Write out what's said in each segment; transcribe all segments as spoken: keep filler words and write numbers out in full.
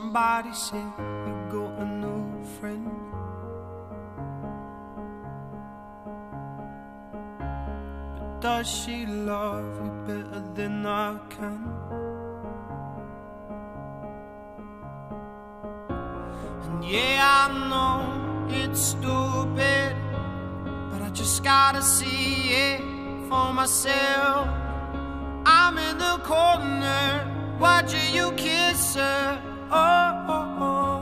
Somebody said you got a new friend. But does she love you better than I can? And yeah, I know it's stupid, but I just gotta see it for myself. I'm in the corner watching you kiss her. Oh, oh, oh.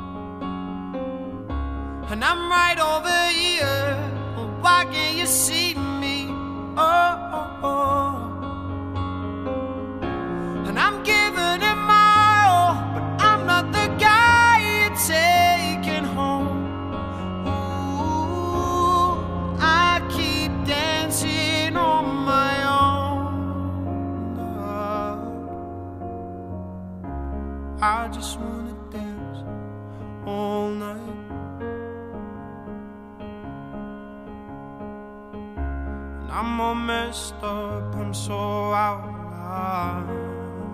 And I'm right over here. Well, why can't you see me? Oh, oh, oh. And I'm giving it my all, but I'm not the guy you're taking home. Ooh, I keep dancing on my own. Oh, I just wanna dance all night. And I'm all messed up, I'm so out of line.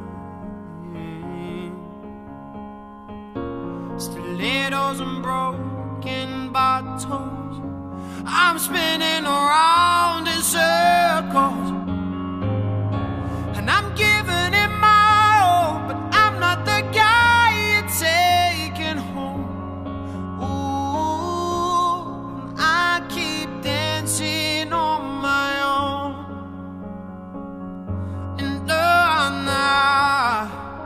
Stilettos and broken bottles, I'm spinning around in circles. And I'm giving it my all, but I'm not the guy you're taking home. Ooh, I keep dancing on my own. And uh, nah.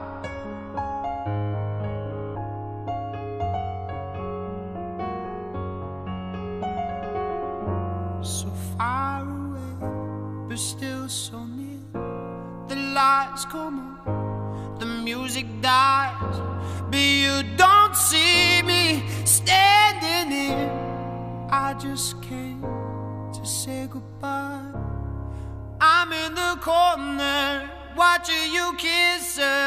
So far away, but still so near. The lights come on, the music dies, but you don't see me standing here. I just came to say goodbye. I'm in the corner watching you kiss her.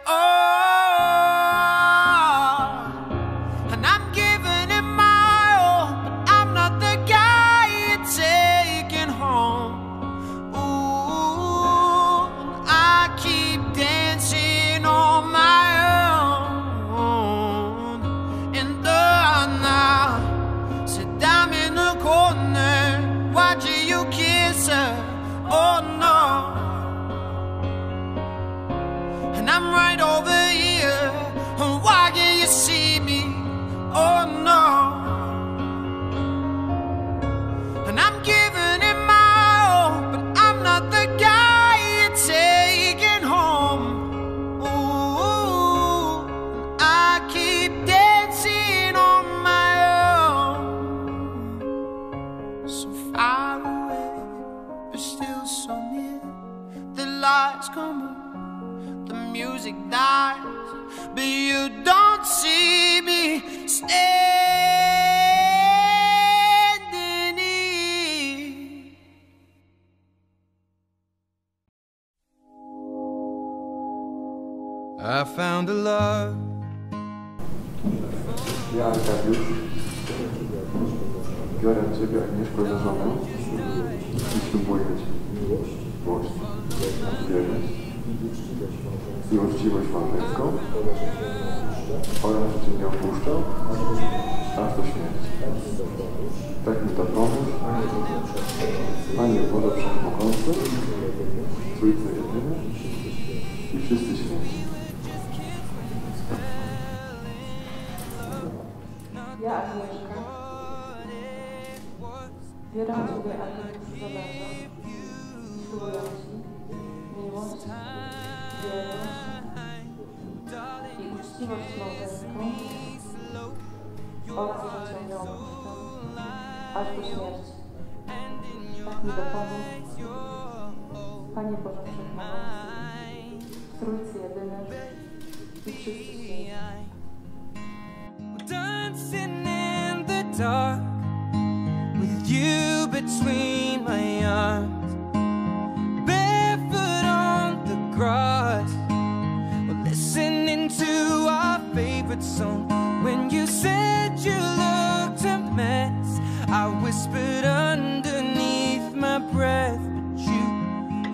Oh, and I'm giving it my all, but I'm not the guy you're taking home. Ooh, I keep dancing on my own. And the now said I'm in the corner watching you kiss her. Oh no. And I'm right over here. Why can't you see me? Oh no. And I'm giving it my all, but I'm not the guy you're taking home. Ooh, I keep dancing on my own. So far away, but still so near. The lights come on, the music dies, but you don't see me standing here. I found a love. Ja, Arkadiusz, biorę Ciebie, Agnieszko, za żonę i ślubuję Ci miłość, wierność i uczciwość małżeńską oraz, że Cię nie opuszczę aż do śmierci. Tak mi to pomóż, Panie Boże Wszechmogący, Trójcy Jedyny i wszyscy święci. Ja, Agnieszka, wierzę Ciebie, Agnieszko, za męża i ślubuję Ci miłość, wierność i uczciwość małżeńską oraz, że Cię nie opuszczę aż do śmierci. Tak mi dopomóż, Panie Boże Wszechmogący, Trójcy Jedyny i wszyscy święci. Dancing in the dark with you between my arms, barefoot on the grass, we're listening to our favorite song. When you said you looked a mess, I whispered underneath my breath, but you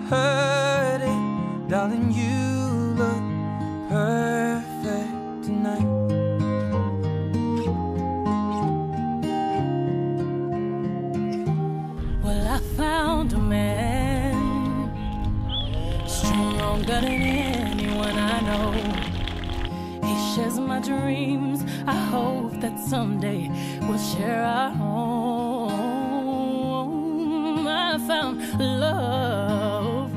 heard it, darling. You look perfect tonight. I found a man stronger than anyone I know. He shares my dreams. I hope that someday we'll share our home. I found love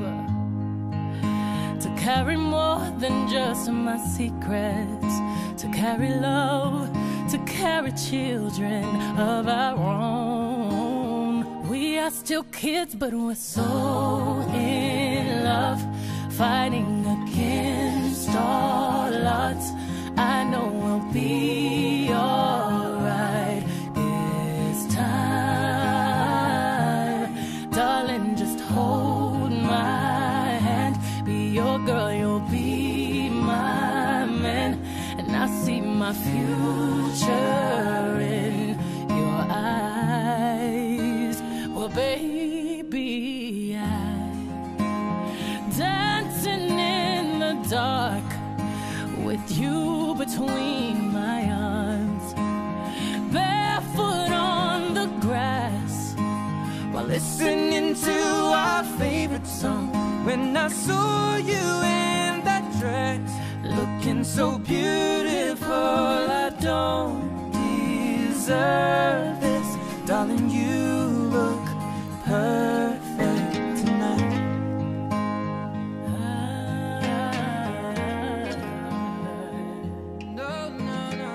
to carry more than just my secrets, to carry love, to carry children of our own. We are still kids, but we're so in love, fighting against all odds. I know we'll be alright this time. Darling, just hold my hand. Be your girl, you'll be my man. And I see my future in your eyes. Well, baby, I'm dancing in the dark with you between my arms, barefoot on the grass while listening to our favorite song. When I saw you in that dress, looking so beautiful, I don't deserve this. Darling, you look perfect tonight. No, no, no.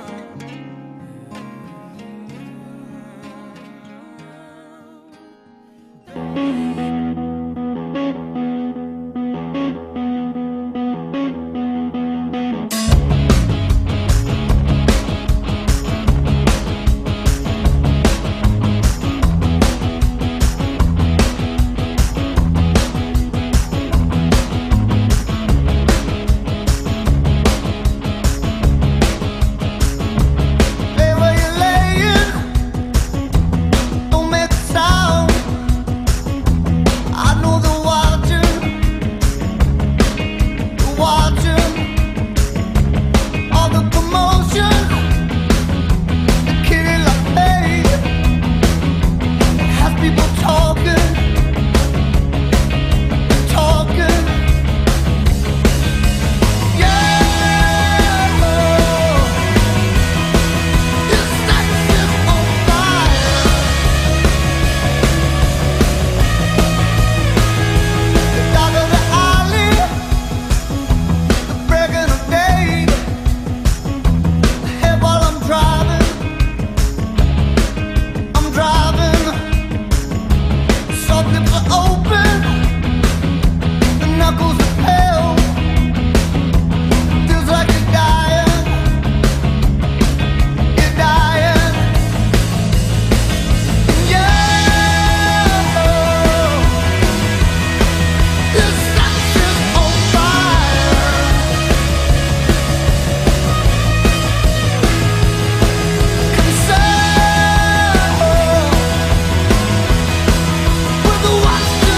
With the watch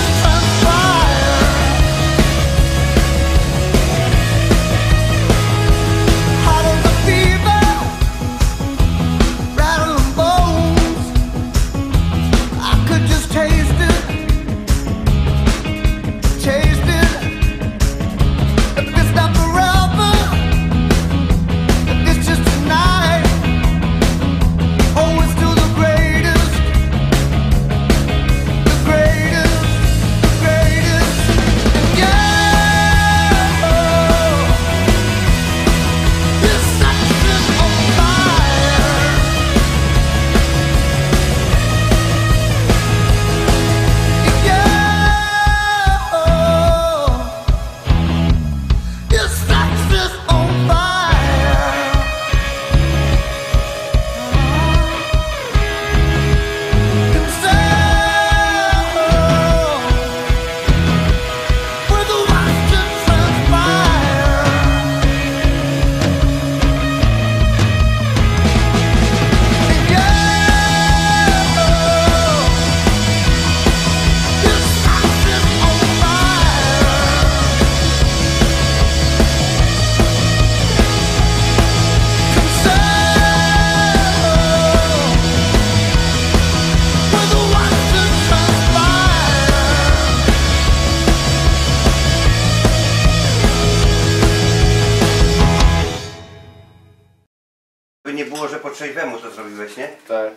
nie było, że po trzeźwemu to zrobiłeś, nie? Tak.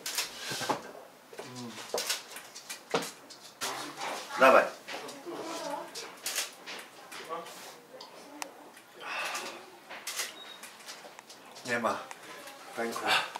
Dawaj. Nie ma. Pękło.